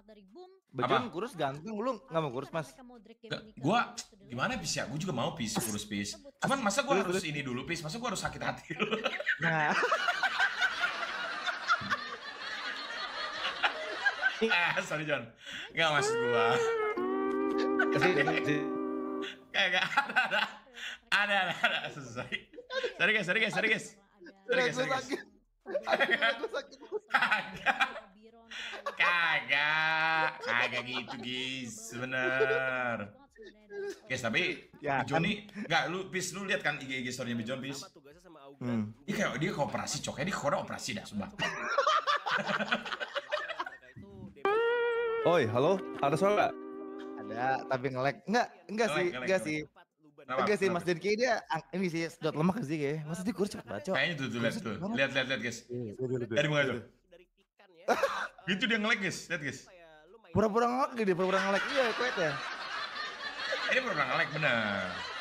Bejon kurus ganteng, lu nggak mau kurus mas? Gua gimana Pis ya? Gue juga mau Pis kurus Pis. Cuman masa gue harus ini dulu Pis? Masa gue harus sakit hati dulu? Nah. Sorry John. Nggak maksud gua. Kagak ada. Sorry guys. Kagak gitu guys, bener. Guys tapi Ya, Bejon nih, nggak lu Pis lu lihat kan IG story-nya Bejon Pis? Dia kayak operasi coknya, dia kayak operasi dah sumpah. Oi, halo, ada suara? Ada, tapi nge-lag. Enggak sih. Enggak sih, Mas Denki dia ini sih sedot lemak sih kayak. Mas dia kurus cepet baca. Kayaknya tuh lihat guys. Dari mana tuh? Gitu dia nge-lag guys, lihat guys. Pura-pura nge-lag dia, pura-pura nge-lag. Iya, kuat ya. Ini pura-pura nge-lag bener.